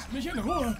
Lasst mich in Ruhe!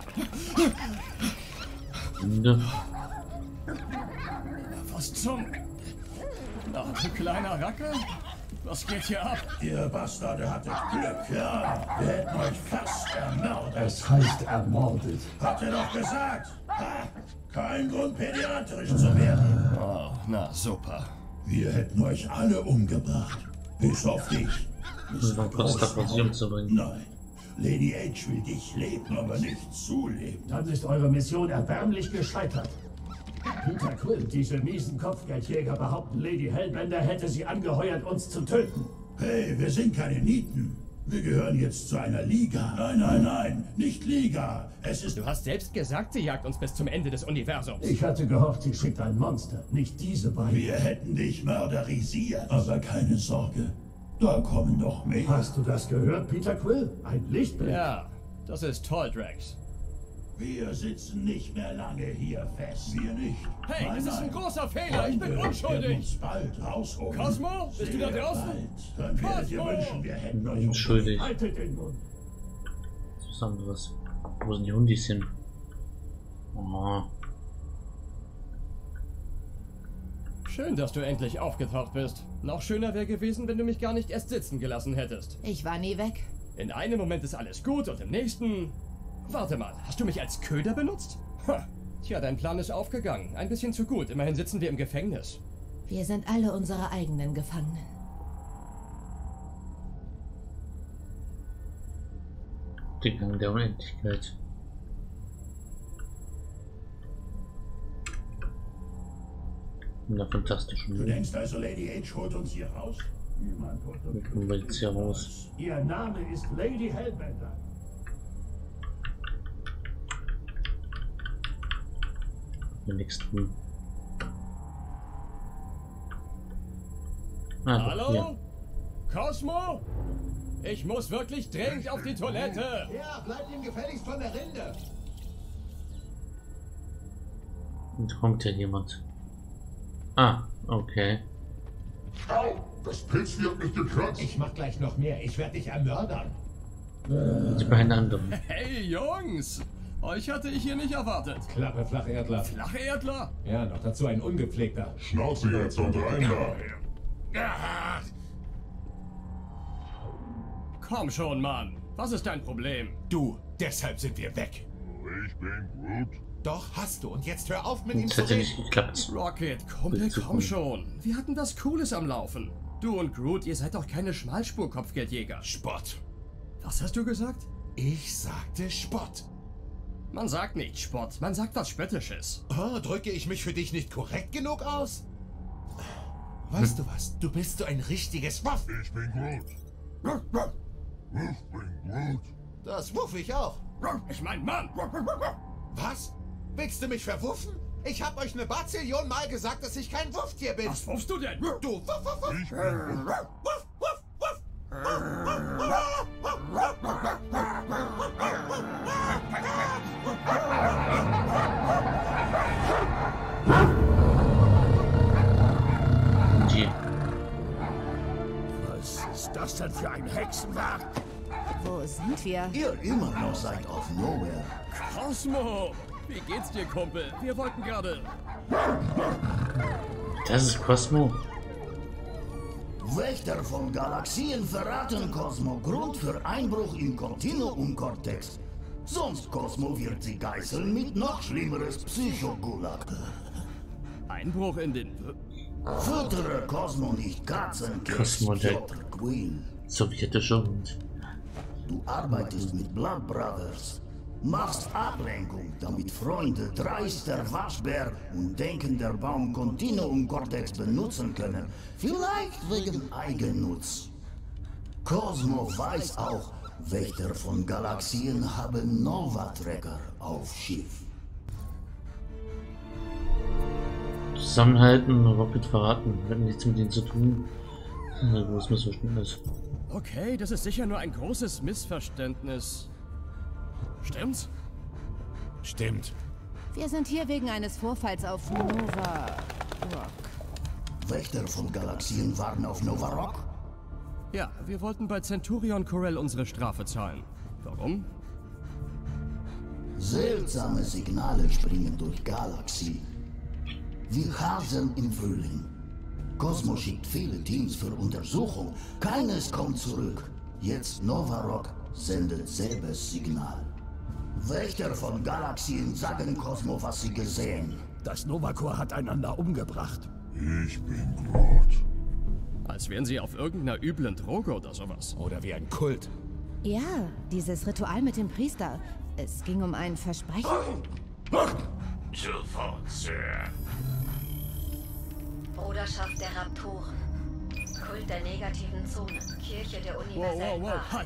Was zum... Ach, du kleiner Racker? Was geht hier ab? Ihr Bastarde hattet Glück, ja? Wir hätten euch fast ermordet. Es heißt ermordet. Habt ihr doch gesagt. Ha, kein Grund, pädiatrisch zu werden. Oh, na super. Wir hätten euch alle umgebracht. Bis auf dich. Das war kurz davor, sie umzubringen. Nein. Lady H will dich leben, aber nicht zuleben. Dann ist eure Mission erbärmlich gescheitert. Peter Quill, diese miesen Kopfgeldjäger behaupten, Lady Hellbender hätte sie angeheuert, uns zu töten. Hey, wir sind keine Nieten. Wir gehören jetzt zu einer Liga. Nein, nein, nein, nicht Liga. Es ist... Du hast selbst gesagt, sie jagt uns bis zum Ende des Universums. Ich hatte gehofft, sie schickt ein Monster, nicht diese beiden. Wir hätten dich mörderisiert. Aber keine Sorge, da kommen noch mehr. Hast du das gehört, Peter Quill? Ein Lichtblick. Ja, das ist toll, Drax. Wir sitzen nicht mehr lange hier fest. Wir nicht. Hey, Nein, das ist ein nein. großer Fehler. Ich bin Freunde werden unschuldig. uns bald rausholen. Cosmo, bist du da Sehr draußen? bald. Dann werdet ihr Cosmo! wünschen, wir hätten euch Unschuldig. Haltet den Mund. Was anderes. Wo sind die Hundis hin? Oh. Schön, dass du endlich aufgetaucht bist. Noch schöner wäre gewesen, wenn du mich gar nicht erst sitzen gelassen hättest. Ich war nie weg. In einem Moment ist alles gut und im nächsten... Warte mal, hast du mich als Köder benutzt? Ha. Tja, dein Plan ist aufgegangen. Ein bisschen zu gut. Immerhin sitzen wir im Gefängnis. Wir sind alle unsere eigenen Gefangenen. Der Gang der Unendlichkeit. In der fantastischen Du Welt. denkst also, Lady H holt uns hier raus? Niemand holt Wie uns kommen wir jetzt hier raus? Ihr Name ist Lady Hellbender. Den nächsten. Ah, doch, Hallo? hier. Cosmo? Ich muss wirklich dringend auf die Toilette. Ja, bleibt ihm gefälligst von der Rinde. Und kommt hier jemand. Ah, okay. Au! Das Pilzvieh hat mich gekratzt! Ich mach gleich noch mehr. Ich werde dich ermördern. Die beiden anderen. Hey Jungs, euch hatte ich hier nicht erwartet. Klappe, Flacherdler. Flacherdler? Ja, noch dazu ein ungepflegter. Schnauze jetzt und rein da! Ah. Komm schon, Mann. Was ist dein Problem? Du, deshalb sind wir weg. Ich bin Groot. Doch hast du. Und jetzt hör auf mit ihm Das zu hätte reden. nicht geklappt. Rocket, Kumpel, Willst du komm kommen? schon. Wir hatten was Cooles am Laufen. Du und Groot, ihr seid doch keine Schmalspur-Kopfgeldjäger. Spott. Was hast du gesagt? Ich sagte Spott. Man sagt nicht Spott, man sagt was Spöttisches. Oh, drücke ich mich für dich nicht korrekt genug aus? Weißt du was? Du bist so ein richtiges Wuff. Ich bin Groot. Ich bin Groot. Das wuff ich auch. Ich mein Mann. Was? Willst du mich verwuffen? Ich hab euch eine Bazillion Mal gesagt, dass ich kein Wufftier bin. Was rufst du denn? Du wuff, wuff, wuff. Ich bin Groot. Wuff, wuff, wuff. Die. Was ist das denn für ein Hexenwerk? Wo sind wir? Ihr immer noch seid auf Nowhere. Cosmo! Wie geht's dir, Kumpel? Wir wollten gerade... Das ist Cosmo. Wächter von Galaxien verraten Cosmo Grund für Einbruch im Continuum-Kortex. Sonst Cosmo wird sie geißeln mit noch schlimmeres Psychogulag. Einbruch in den... Füttere Cosmo nicht Katzenkeks, Cosmo, der- Piotr Quill. Sowjetischer Hund. Du arbeitest mit Blood Brothers. Machst Ablenkung, damit Freunde dreister Waschbär und denkender Baum Continuum Cortex benutzen können. Vielleicht wegen Eigennutz. Cosmo weiß auch, Wächter von Galaxien haben Nova-Tracker auf Schiff. Zusammenhalten, Rocket verraten. Wir hatten nichts mit ihnen zu tun. Großes Missverständnis. Okay, das ist sicher nur ein großes Missverständnis. Stimmt's? Stimmt. Wir sind hier wegen eines Vorfalls auf Nova Rock. Wächter von Galaxien waren auf Nova Rock? Ja, wir wollten bei Centurion Corel unsere Strafe zahlen. Warum? Seltsame Signale springen durch Galaxie. Wir hasen im Frühling. Cosmo schickt viele Teams für Untersuchung. Keines kommt zurück. Jetzt Novarock sendet selbes Signal. Wächter von Galaxien sagen Cosmo, was sie gesehen. Das Nova-Corps hat einander umgebracht. Ich bin Groot. Als wären sie auf irgendeiner üblen Droge oder sowas. Oder wie ein Kult. Ja, dieses Ritual mit dem Priester. Es ging um ein Versprechen. Sofort, Sir. Bruderschaft der Raptoren. Kult der negativen Zonen. Kirche der universellen Wahrheit.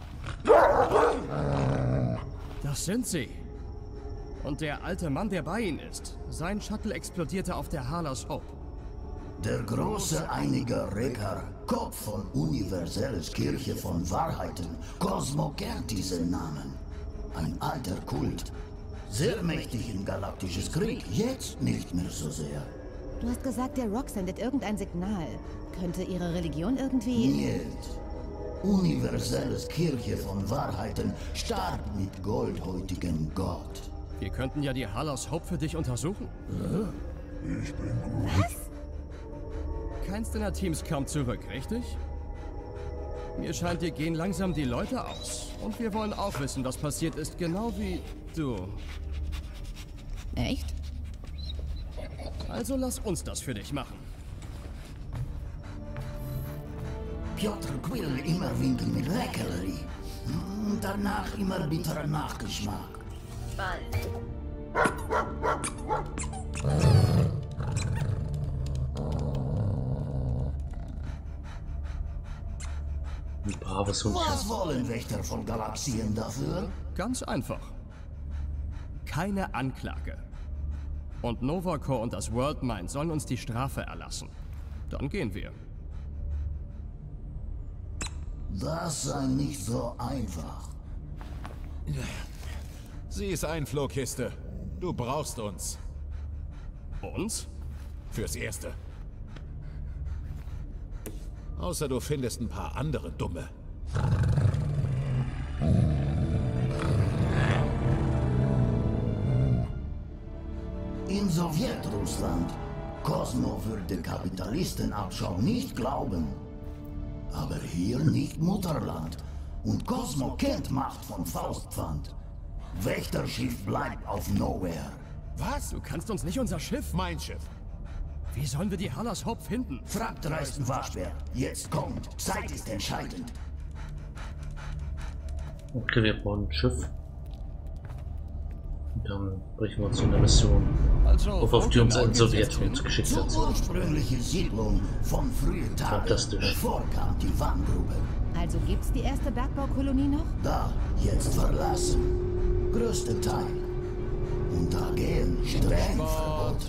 Halt! Das sind sie. Und der alte Mann, der bei ihnen ist. Sein Shuttle explodierte auf der Halas Hope. Der große einige Rekar, Kopf von Universelles Kirche von Wahrheiten. Cosmo kennt diesen Namen. Ein alter Kult. Sehr mächtig in galaktisches Krieg, jetzt nicht mehr so sehr. Du hast gesagt, der Rock sendet irgendein Signal. Könnte ihre Religion irgendwie... Niet. Universelles Kirche von Wahrheiten starb mit goldhäutigem Gott. Wir könnten ja die Halas Hope für dich untersuchen. Ich bin Groot. Keins deiner Teams kam zurück, richtig? Mir scheint, dir gehen langsam die Leute aus. Und wir wollen auch wissen, was passiert ist, genau wie du. Echt? Also lass uns das für dich machen. Piotr Quill immer winken mit Leckerli. Danach immer bitterer Nachgeschmack. Bald. Ein braves Hundchen. Was wollen Wächter von Galaxien dafür? Ganz einfach. Keine Anklage. Und Novacorps und das Worldmind sollen uns die Strafe erlassen. Dann gehen wir. Das sei nicht so einfach. Sie ist Einflohkiste. Du brauchst uns. Uns? Fürs Erste. Außer du findest ein paar andere Dumme. In Sowjetrussland, Cosmo würde Kapitalistenabschau nicht glauben. Aber hier nicht Mutterland. Und Cosmo kennt Macht von Faustpfand. Wächterschiff bleibt auf Nowhere. Was? Du kannst uns nicht unser Schiff... Mein Schiff. Wie sollen wir die Halas Hope finden? Fragt Dreisten Waschbär. Jetzt kommt. Zeit ist entscheidend. Okay, wir brauchen ein Schiff. Und dann brechen wir uns in der Mission Also, auf die uns ein geht's Sowjet jetzt hin? uns geschickt Zur hat. ursprünglichen Siedlung von frühen Tagen. Fantastisch. Bevor kam die Warngrube. Also gibt's die erste Bergbaukolonie noch? Da, jetzt verlassen. Größte Teil. Und da gehen streng verboten.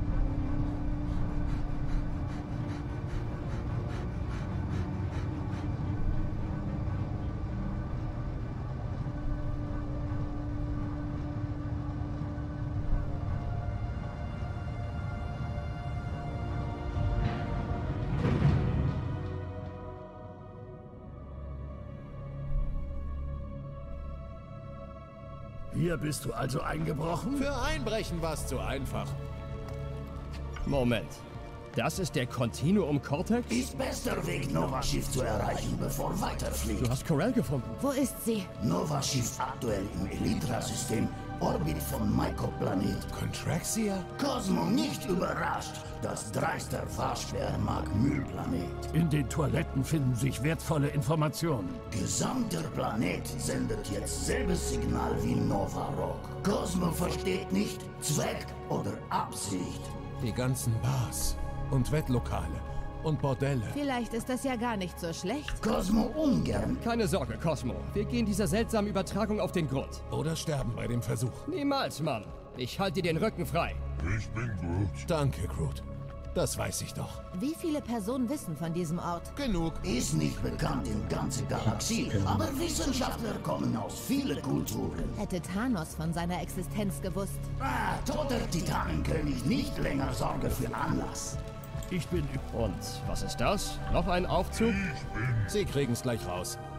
Hier bist du also eingebrochen? Für Einbrechen war es zu einfach. Moment. Das ist der Continuum Cortex? Ist bester Weg, Nova-Schiff zu erreichen, bevor weiterfliegt. Du hast Corel gefunden. Wo ist sie? Nova-Schiff aktuell im Elytra-System, Orbit von Maiko-Planet. Contraxia? Cosmo nicht überrascht. Das dreister Waschbär mag Müllplanet. In den Toiletten finden sich wertvolle Informationen. Gesamter Planet sendet jetzt selbes Signal wie Novarock. Cosmo versteht nicht Zweck oder Absicht. Die ganzen Bars und Wettlokale und Bordelle. Vielleicht ist das ja gar nicht so schlecht. Cosmo ungern. Keine Sorge, Cosmo. Wir gehen dieser seltsamen Übertragung auf den Grund. Oder sterben bei dem Versuch. Niemals, Mann. Ich halte dir den Rücken frei. Ich bin Groot. Danke, Groot. Das weiß ich doch. Wie viele Personen wissen von diesem Ort? Genug. Ist nicht bekannt in ganzer Galaxie, aber Wissenschaftler kommen aus vielen Kulturen. Hätte Thanos von seiner Existenz gewusst. Toter Titanenkönig nicht länger Sorge für Anlass. Ich bin Und was ist das? Noch ein Aufzug? Sie kriegen's gleich raus.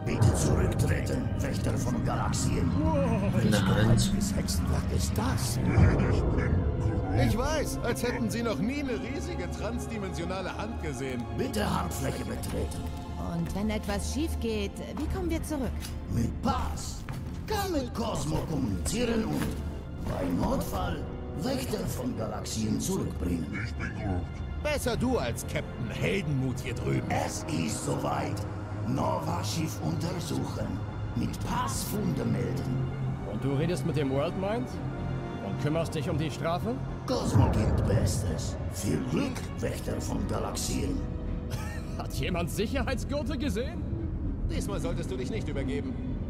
Bitte zurücktreten, Wächter von Galaxien. Eine Hand. Das Hexenwerk ist das? Ich weiß, als hätten Sie noch nie eine riesige transdimensionale Hand gesehen. Bitte Handfläche betreten. Und wenn etwas schief geht, wie kommen wir zurück? Mit Pass. Kann mit Cosmo kommunizieren und bei Notfall Wächter von Galaxien zurückbringen. Besser du als Captain Heldenmut hier drüben. Es ist soweit. Nova-Schiff untersuchen. Mit Passfunde melden. Und du redest mit dem Worldmind? Und kümmerst dich um die Strafe? Cosmo gibt Bestes. Viel Glück, Wächter von Galaxien. Hat jemand Sicherheitsgurte gesehen? Diesmal solltest du dich nicht übergeben.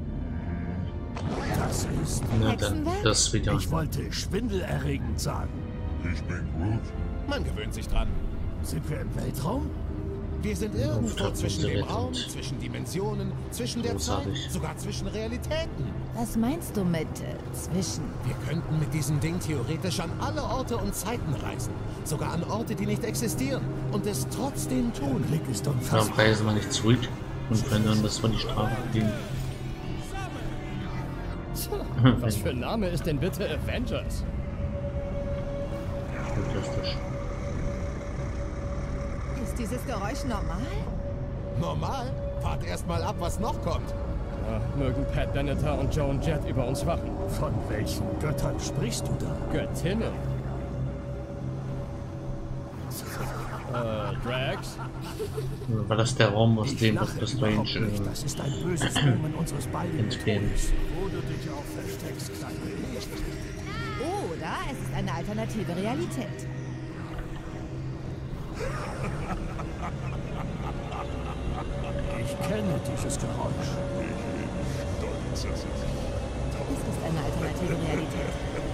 Das ist... Na dann, das wieder. Ich wollte schwindelerregend sagen. Ich bin Groot. Man gewöhnt sich dran. Sind wir im Weltraum? Wir sind irgendwo Gott, zwischen diese dem Welt Raum, und zwischen Dimensionen, zwischen der Zeit, großartig. sogar zwischen Realitäten. Was meinst du mit zwischen? Wir könnten mit diesem Ding theoretisch an alle Orte und Zeiten reisen. Sogar an Orte, die nicht existieren. Und es trotzdem tun. Blick ist Warum unfassbar. reisen wir nicht zurück und verändern das von die Strafe kriegen? Was für ein Name ist denn bitte Avengers? Fantastisch. Ist dieses Geräusch normal? Normal? Wart erst mal ab, was noch kommt. Ja, mögen Pat Benatar und Joan Jett über uns wachen. Von welchen Göttern sprichst du da? Göttinnen. Drax? War das der Raum, aus dem lache Dr. überhaupt Strange nicht. Das ist ein böses Omen unseres beiden entgehen? Todes. Wo du dich auch versteckst, kleine Licht. Oder es ist eine alternative Realität. Ich kenne dieses Geräusch. Es ist eine alternative Realität.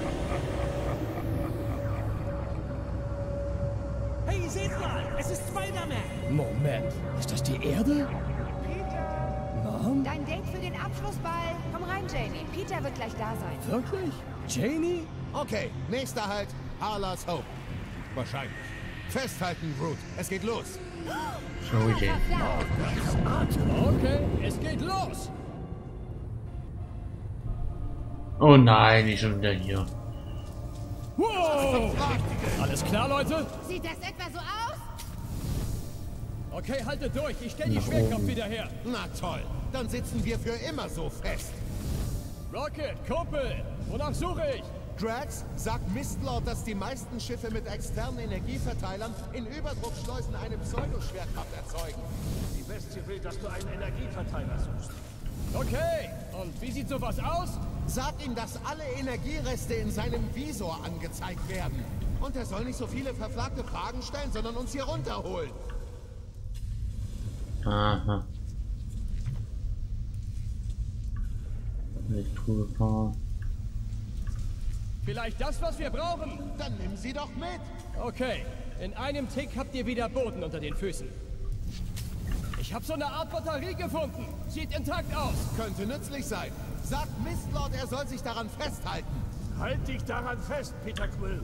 Hey, seht mal, es ist Spider-Man. Moment, ist das die Erde? Mom? Dein Date für den Abschlussball. Komm rein, Janie. Peter wird gleich da sein. Wirklich? Janie? Okay, nächster Halt, Harlas Hope. Wahrscheinlich. Festhalten, Groot. Es geht los. Oh je. Okay, es geht los. Oh nein, nicht schon wieder hier. Wow! Alles klar, Leute? Sieht das etwa so aus? Okay, haltet durch. Ich stelle die Nach Schwerkraft oben. wieder her. Na toll, dann sitzen wir für immer so fest. Rocket, Kumpel, wonach suche ich? Drax, sagt Mistlord, dass die meisten Schiffe mit externen Energieverteilern in Überdruckschleusen eine Pseudoschwerkraft erzeugen. Die Bestie will, dass du einen Energieverteiler suchst. Okay, und wie sieht sowas aus? Sag ihm, dass alle Energiereste in seinem Visor angezeigt werden. Und er soll nicht so viele verfragte Fragen stellen, sondern uns hier runterholen. Aha. Elektrogefahr. Vielleicht das, was wir brauchen? Dann nimm sie doch mit. Okay, in einem Tick habt ihr wieder Boden unter den Füßen. Ich habe so eine Art Batterie gefunden. Sieht intakt aus. Könnte nützlich sein. Sagt Mistlord, er soll sich daran festhalten. Halt dich daran fest, Peter Quill.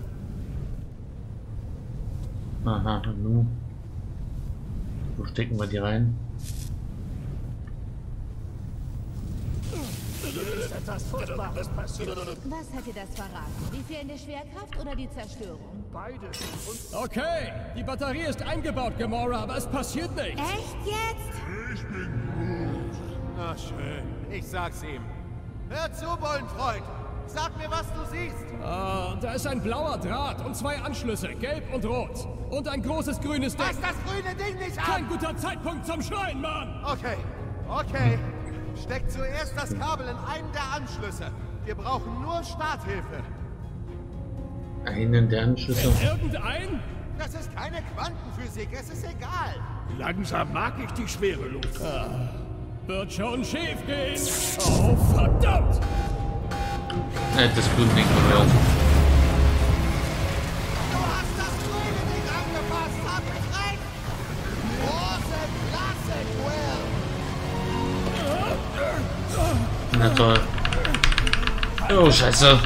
Aha, nun. Wo stecken wir die rein? Ist etwas Furchtbares passiert. Was hat dir das verraten? Die fehlende Schwerkraft oder die Zerstörung? Beide sind uns... Okay, die Batterie ist eingebaut, Gamora, aber es passiert nichts. Echt jetzt? Na schön, ich sag's ihm. Hör zu, Bullenfreund. Sag mir, was du siehst. Da ist ein blauer Draht und zwei Anschlüsse, gelb und rot. Und ein großes grünes Ding. Fass das grüne Ding nicht an! Kein guter Zeitpunkt zum Schreien, Mann! Okay, okay. Steck zuerst das Kabel in einen der Anschlüsse. Wir brauchen nur Starthilfe. Einen der Anschlüsse. Irgendein? Das ist keine Quantenphysik, es ist egal. Langsam mag ich die Schwereluft. Wird schon schief gehen. Oh, verdammt! Er hat das grüne Ding gehört. Du hast das grüne Ding angefasst, hab ich recht? Große Klasse, Quill. Na toll. Oh, Scheiße.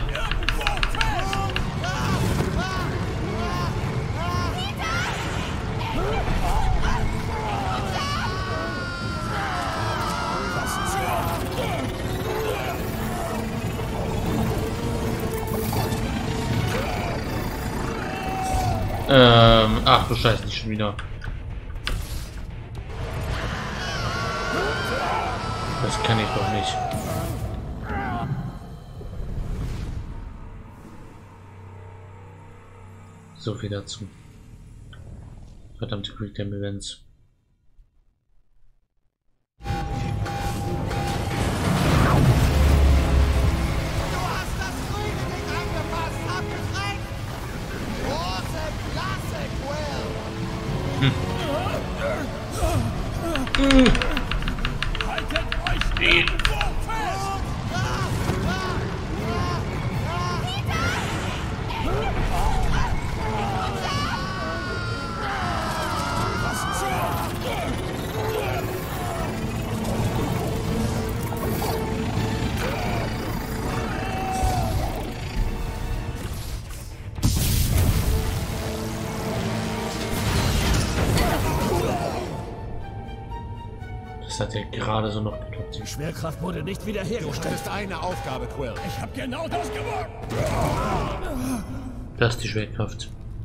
Was Ach du Scheiße, nicht schon wieder. Das kann ich doch nicht. So viel dazu. Verdammte Quick Time Events. Haltet euch irgendwo fest! Das hat er gerade so noch geklappt. Die Schwerkraft wurde nicht wiederhergestellt. Das ist eine Aufgabe, Quill. Ich hab genau das gemacht! Das ist die Schwerkraft.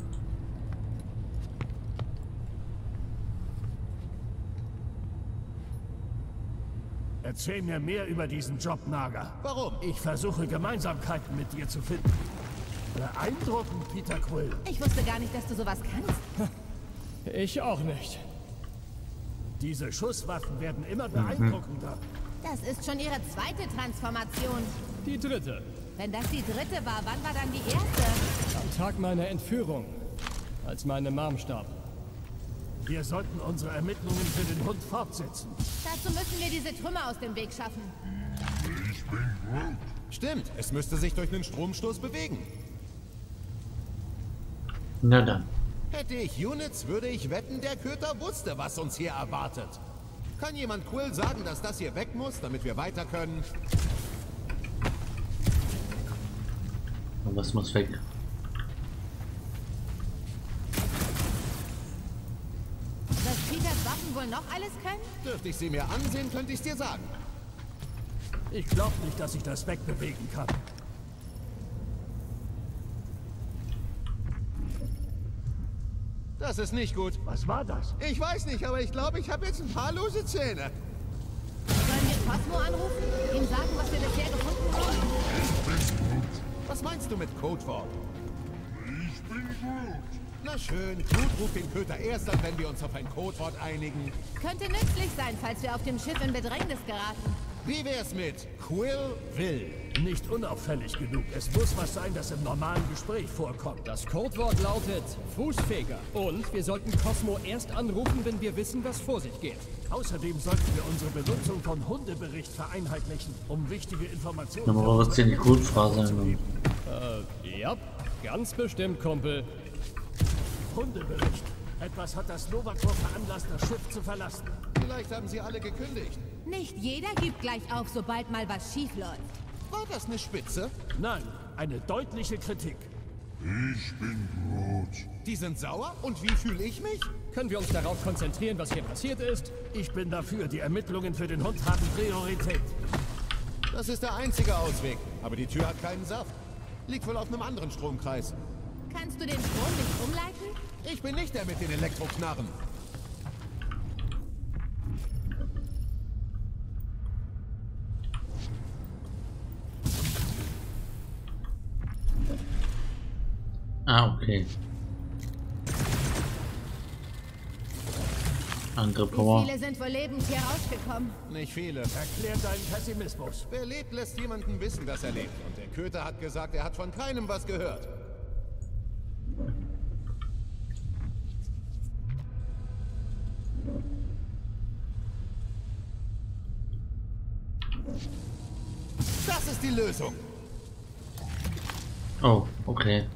Erzähl mir mehr über diesen Job, Naga. Warum? Ich versuche Gemeinsamkeiten mit dir zu finden. Beeindruckend, Peter Quill. Ich wusste gar nicht, dass du sowas kannst. Ich auch nicht. Diese Schusswaffen werden immer beeindruckender. Das ist schon ihre zweite Transformation. Die dritte. Wenn das die dritte war, wann war dann die erste? Am Tag meiner Entführung. Als meine Mom starb. Wir sollten unsere Ermittlungen für den Hund fortsetzen. Dazu müssen wir diese Trümmer aus dem Weg schaffen. Ich bin Groot. Stimmt, es müsste sich durch einen Stromstoß bewegen. Na dann. Hätte ich Units, würde ich wetten, der Köter wusste, was uns hier erwartet. Kann jemand Quill sagen, dass das hier weg muss, damit wir weiter können? Was muss weg? Dass Peters Waffen wohl noch alles können? Dürfte ich sie mir ansehen, könnte ich es dir sagen. Ich glaube nicht, dass ich das wegbewegen kann. Das ist nicht gut. Was war das? Ich weiß nicht, aber ich glaube, ich habe jetzt ein paar lose Zähne. Sollen wir Cosmo anrufen? Ihm sagen, was wir bisher gefunden haben? Was meinst du mit Codewort? Ich bin Groot. Na schön, Groot ruft den Köter erst an, wenn wir uns auf ein Codewort einigen. Könnte nützlich sein, falls wir auf dem Schiff in Bedrängnis geraten. Wie wär's mit Quill will? Nicht unauffällig genug. Es muss was sein, das im normalen Gespräch vorkommt. Das Codewort lautet Fußfeger. Und wir sollten Cosmo erst anrufen, wenn wir wissen, was vor sich geht. Außerdem sollten wir unsere Benutzung von Hundebericht vereinheitlichen, um wichtige Informationen... Aber was denn die Grundphrase sein? Ja, ganz bestimmt, Kumpel. Hundebericht. Etwas hat das Nova-Corps veranlasst, das Schiff zu verlassen. Vielleicht haben sie alle gekündigt. Nicht jeder gibt gleich auf, sobald mal was schief läuft. War das eine Spitze? Nein, eine deutliche Kritik. Ich bin Groot. Die sind sauer? Und wie fühle ich mich? Können wir uns darauf konzentrieren, was hier passiert ist? Ich bin dafür. Die Ermittlungen für den Hund haben Priorität. Das ist der einzige Ausweg. Aber die Tür hat keinen Saft. Liegt wohl auf einem anderen Stromkreis. Kannst du den Strom nicht umleiten? Ich bin nicht der mit den Elektroknarren. Ah, okay. Andere Power. Wie viele sind wohl lebend hier rausgekommen? Nicht viele. Erklär deinen Pessimismus. Wer lebt, lässt jemanden wissen, dass er lebt. Und der Köter hat gesagt, er hat von keinem was gehört. Das ist die Lösung. Oh, okay.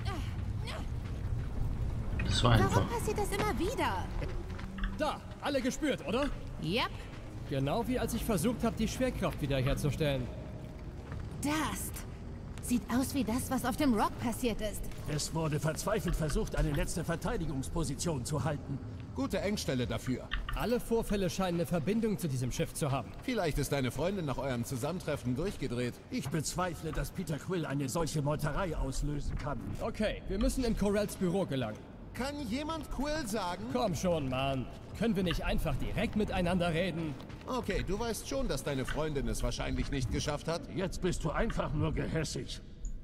Das war einfach. Warum passiert das immer wieder? Da, alle gespürt, oder? Yep. Genau wie als ich versucht habe, die Schwerkraft wiederherzustellen. Das sieht aus wie das, was auf dem Rock passiert ist. Es wurde verzweifelt versucht, eine letzte Verteidigungsposition zu halten. Gute Engstelle dafür. Alle Vorfälle scheinen eine Verbindung zu diesem Schiff zu haben. Vielleicht ist deine Freundin nach eurem Zusammentreffen durchgedreht. Ich bezweifle, dass Peter Quill eine solche Meuterei auslösen kann. Okay, wir müssen in Corells Büro gelangen. Kann jemand Quill sagen? Komm schon, Mann. Können wir nicht einfach direkt miteinander reden? Okay, du weißt schon, dass deine Freundin es wahrscheinlich nicht geschafft hat. Jetzt bist du einfach nur gehässig.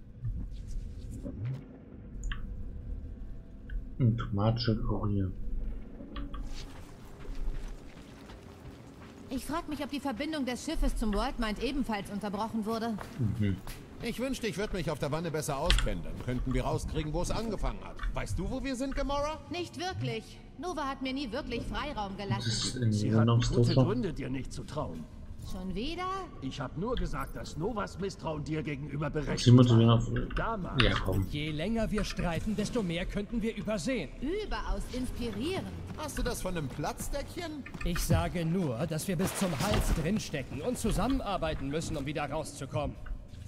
Ein tomatischer Kurier. Ich frage mich, ob die Verbindung des Schiffes zum Worldmind ebenfalls unterbrochen wurde. Ich wünschte, ich würde mich auf der Wanne besser auskennen. Dann könnten wir rauskriegen, wo es angefangen hat. Weißt du, wo wir sind, Gamora? Nicht wirklich. Nova hat mir nie wirklich Freiraum Das gelassen. ist in Sie der hat gute Nostrosa. Gründe, dir nicht zu trauen. Schon wieder? Ich habe nur gesagt, dass Novas Misstrauen dir gegenüber Sie berechtigt motivieren war. auf. Damals. Ja, komm. Je länger wir streiten, desto mehr könnten wir übersehen. Überaus inspirierend. Hast du das von einem Platzdeckchen? Ich sage nur, dass wir bis zum Hals drinstecken und zusammenarbeiten müssen, um wieder rauszukommen.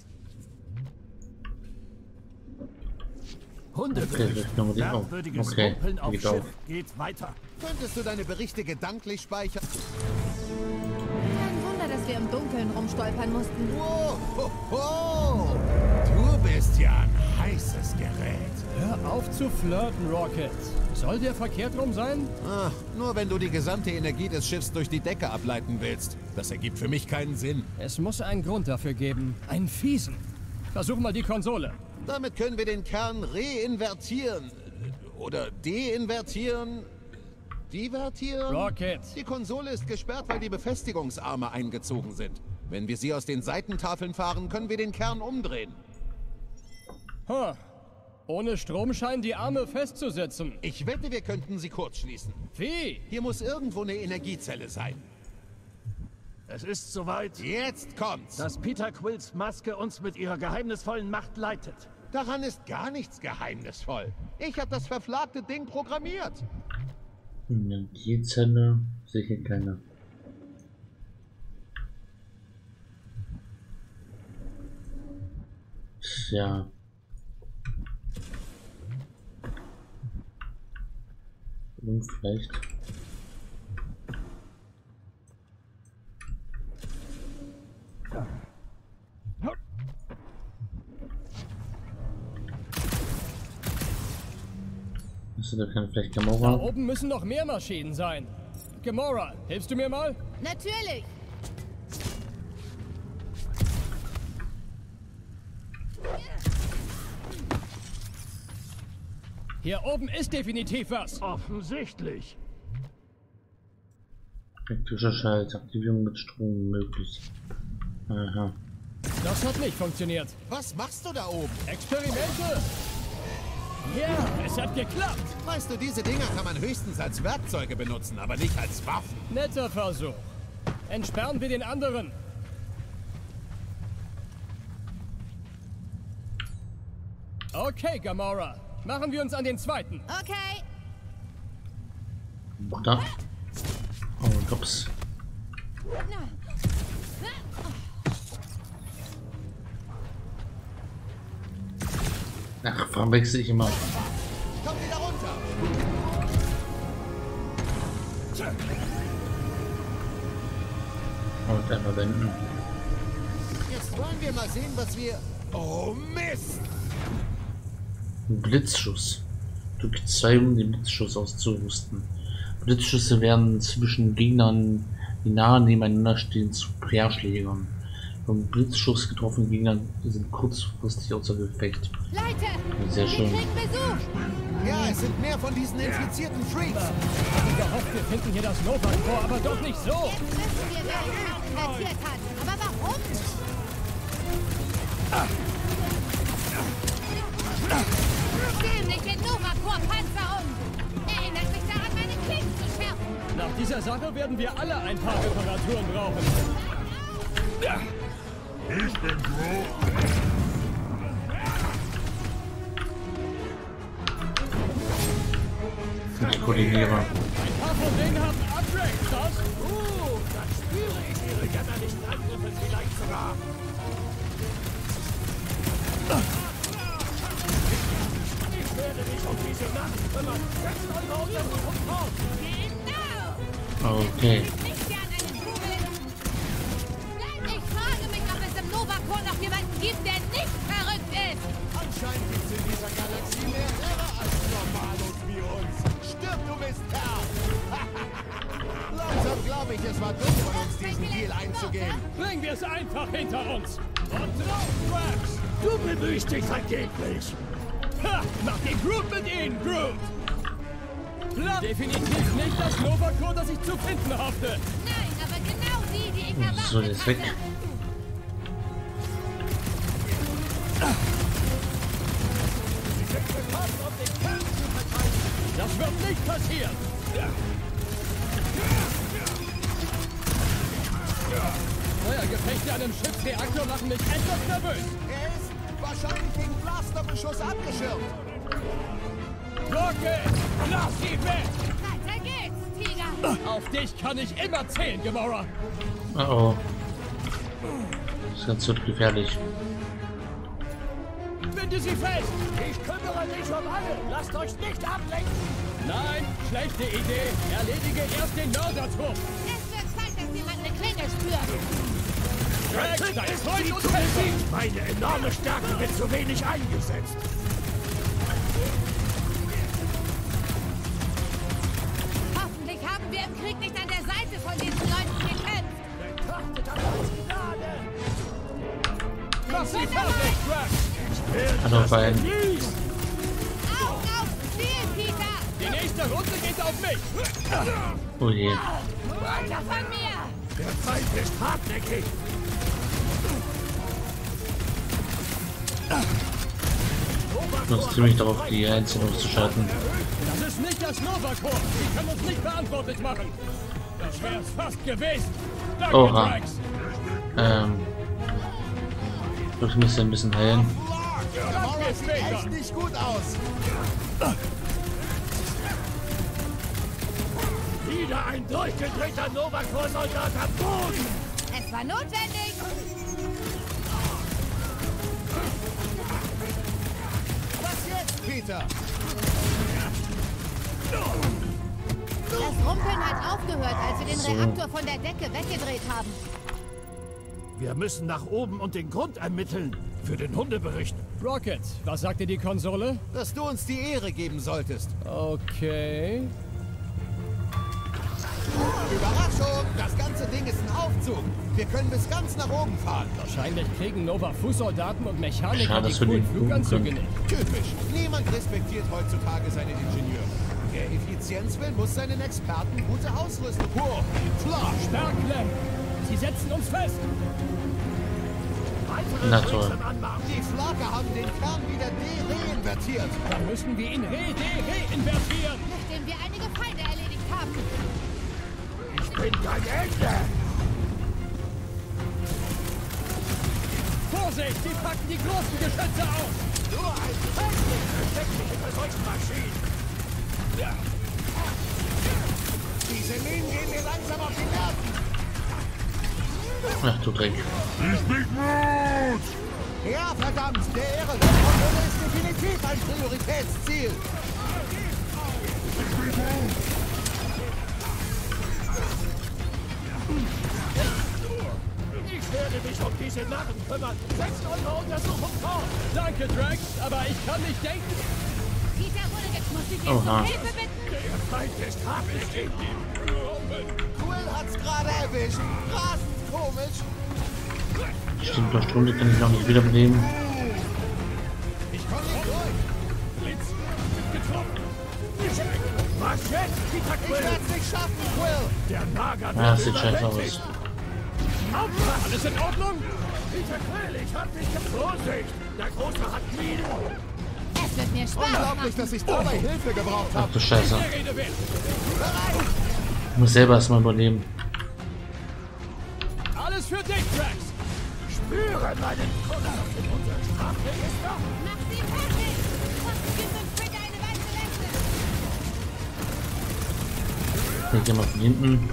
Okay, vielleicht können wir die auch. Merkwürdiges Okay, Rumpeln auf geht Schiff. auf. Geht weiter. Könntest du deine Berichte gedanklich speichern? Kein Wunder, dass wir im Dunkeln rumstolpern mussten. Wow, ho, ho. Du bist ja ein heißes Gerät. Hör auf zu flirten, Rocket. Soll der verkehrt rum sein? Ah, nur wenn du die gesamte Energie des Schiffs durch die Decke ableiten willst. Das ergibt für mich keinen Sinn. Es muss einen Grund dafür geben. Einen fiesen. Versuch mal die Konsole. Damit können wir den Kern reinvertieren. Oder deinvertieren. Divertieren? Rocket. Die Konsole ist gesperrt, weil die Befestigungsarme eingezogen sind. Wenn wir sie aus den Seitentafeln fahren, können wir den Kern umdrehen. Huh. Ohne Strom scheinen die Arme festzusitzen. Ich wette, wir könnten sie kurz schließen. Wie? Hier muss irgendwo eine Energiezelle sein. Es ist soweit, Jetzt kommt's. dass Peter Quills Maske uns mit ihrer geheimnisvollen Macht leitet. Daran ist gar nichts geheimnisvoll. Ich habe das verflagte Ding programmiert. Energiezelle. Sehe hier keine. Tja. Vielleicht. Ist da keine vielleicht Da Gamora? oben müssen noch mehr Maschinen sein. Gamora, hilfst du mir mal? Natürlich. Hier oben ist definitiv was. Offensichtlich. Elektrischer Schalt. Aktivierung mit Strom möglich. Aha. Das hat nicht funktioniert. Was machst du da oben? Experimente! Ja, es hat geklappt. Weißt du, diese Dinger kann man höchstens als Werkzeuge benutzen, aber nicht als Waffen. Netter Versuch. Entsperren wir den anderen. Okay, Gamora. Machen wir uns an den zweiten. Okay. Oder? Oh, ups. Ach, warum wechsle ich immer? Komm wieder runter. Und einmal wenden. Jetzt wollen wir mal sehen, was wir... Oh Mist! Ein Blitzschuss. Drücke 2, um den Blitzschuss auszurüsten. Blitzschüsse werden zwischen Gegnern, die nahe nebeneinander stehen, zu Querschlägern. Vom Blitzschuss getroffene Gegner sind kurzfristig außer Gefecht. Leute, Sehr schön. wir kriegen Besuch. Ja, es sind mehr von diesen infizierten Freaks. Ich hatte gehofft, wir finden hier das Nova-Tor, aber doch nicht so. Jetzt wissen wir, wer die Macht invertiert hat. Aber warum? Stell nicht den Nova-Core-Panzer um. Erinnert mich daran, meine Klingen zu schärfen. Nach dieser Sache werden wir alle ein paar Reparaturen brauchen. Ich bin Groot. Ich koordiniere. Ein paar von denen haben Upgrades, das? Dann spüre ich ihre jämmerlichen Angriffe vielleicht sogar. Ich werde mich um diese Nacht kümmern. Setzt eure Untersuchung fort. Genau. Okay. Nicht gern einen Kugel. Ich frage mich, ob es im Nova-Core noch jemanden gibt, der nicht verrückt ist. Anscheinend gibt es in dieser Galaxie mehr Irre als Normalos wie uns. wir es einfach hinter uns. Und drauf, Drax! Du bemühst dich vergeblich. Ha! Mach den Groot mit ihnen, Groot! Definitiv nicht das Nova Corps, das ich zu finden hoffte. Nein, aber genau die ich erwartet So, der ist weg. hatte. Das wird nicht passieren. Feuergefechte an einem Schiffsreaktor machen mich etwas nervös. Er ist wahrscheinlich gegen Blasterbeschuss abgeschirmt. Rocket, lass sie weg! Weiter geht's, Tiger. Auf dich kann ich immer zählen, Gamora. Oh oh. Das Ganze wird gefährlich. Binde sie fest! Ich kümmere mich um alle. Lasst euch nicht ablenken. Nein, schlechte Idee. Erledige erst den Mörderturm. Es wird Zeit, dass jemand eine Klinge spürt. Drax, dein Ist Freund sie und zu Helfer! besiegen. Meine enorme Stärke wird zu wenig eingesetzt. Hoffentlich haben wir im Krieg nicht an der Seite von diesen Leuten gekämpft. Betrachtet das als Gnade. Mach sie fertig, Drax! Hat auf einen. Augen auf, Ziel, Peter. Die nächste Runde geht auf mich! Oh je. Runter von mir. Der Feind ist hartnäckig. Ich muss ziemlich darauf, die Einzelnen auszuschalten. Das ist nicht das Nova Corps! Die kann uns nicht verantwortlich machen! Das wär's fast gewesen! Danke, Oha. Drax! Ich muss ein bisschen heilen. Gamora sieht echt nicht gut aus. Wieder ein durchgedrehter Nova Corps-Soldat am Boden. Es war notwendig. Was jetzt, Peter? Das Rumpeln hat aufgehört, als wir den So. Reaktor von der Decke weggedreht haben. Wir müssen nach oben und den Grund ermitteln. Für den Hundebericht. Rocket, was sagte die Konsole? Dass du uns die Ehre geben solltest. Okay. Überraschung! Das ganze Ding ist ein Aufzug. Wir können bis ganz nach oben fahren. Wahrscheinlich kriegen Nova Fußsoldaten und Mechaniker Schade, die dass wir coolen den Fluganzüge Flug nicht. Typisch. Niemand respektiert heutzutage seine Ingenieure. Wer Effizienz will, muss seinen Experten gute Ausrüstung. Wow, klar. Starklemm! Sie setzen uns fest! Na toll. Die Flagge haben den Kern wieder de-reinvertiert. Dann müssen wir ihn reinvertieren! Nachdem wir einige Feinde erledigt haben. Ich bin dein Ende. Vorsicht, die packen die großen Geschütze aus! Nur ein Feindlich versteckt sich hinter solchen Maschinen. Diese Minen gehen mir langsam auf die Nerven. Ach du Dreck. Ich bin gut! Ja, verdammt, der Ehrenkontrolle ist definitiv ein Prioritätsziel. Ich werde mich um diese Narren kümmern. Setzt eure Untersuchung fort. Danke, Drax, aber ich kann nicht denken. Peter wurde jetzt, muss ich ihn Oha. um Hilfe bitten. Der Feind ist hartnäckig. Quill hat's gerade erwischt. Rasend komisch. Stimmt, eine Stunde kann ich noch nicht wiederbeleben. Ich komme nicht durch. Was jetzt, Peter Ich Quill? werd's nicht schaffen, Quill. Der Nager Ah, das sieht scheiße aus. Aufpassen! Alles in Ordnung? Peter Quill, ich hab dich Vorsicht! Der Große hat Minen! Es wird mir Spaß Unglaublich, machen. dass ich dabei Hilfe gebraucht Ach habe. du Scheiße. Der Rede wert. Ich muss selber erstmal überleben. Alles für dich, Drax! Spüre meinen Kunden in unserer Sprache ist doch... Mach sie fertig. Und gib uns bitte eine weiße Weste. Ich gehe mal von hinten.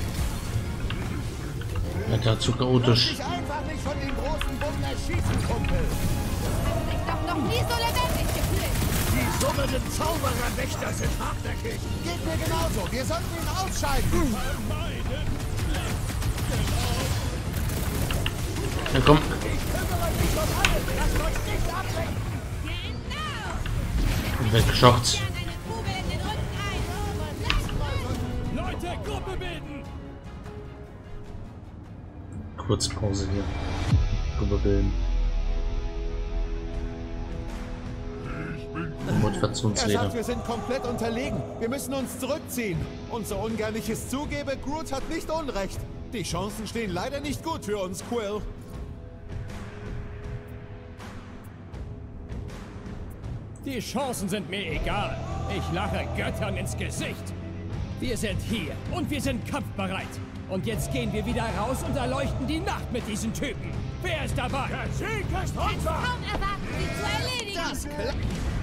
Alter, zu Lass chaotisch. dich einfach nicht von den großen Buben erschießen, Kumpel. Ich doch noch nie so lebendig gefühlt. Die summenden Zaubererwächter sind hartnäckig! Geht mir genauso. Wir sollten ihn ausschalten. Ja, komm. Genau. Ich werde geschockt. Eine Kugel in den Rücken ein. Leute, Gruppe bilden! Kurz Pause hier. Rüberbilden. Er Motivationsrede. sagt, wir sind komplett unterlegen. Wir müssen uns zurückziehen. Und so ungern ich es zugebe, Groot hat nicht Unrecht. Die Chancen stehen leider nicht gut für uns, Quill. Die Chancen sind mir egal. Ich lache Göttern ins Gesicht. Wir sind hier und wir sind kampfbereit. Und jetzt gehen wir wieder raus und erleuchten die Nacht mit diesen Typen. Wer ist dabei? Der Sieg ist Kannst unser! kaum erwarten, sie zu erledigen. Das klappt.